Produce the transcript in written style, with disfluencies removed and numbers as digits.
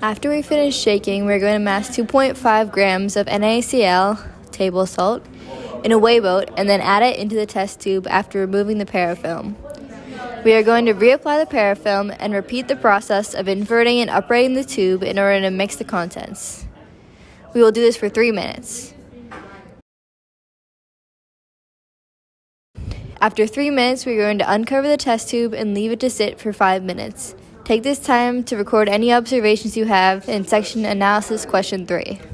After we finish shaking, we're going to mass 2.5 grams of NaCl, table salt, in a weigh boat and then add it into the test tube after removing the parafilm. We are going to reapply the parafilm and repeat the process of inverting and uprighting the tube in order to mix the contents. We will do this for 3 minutes. After 3 minutes, we are going to uncover the test tube and leave it to sit for 5 minutes. Take this time to record any observations you have in section analysis question 3.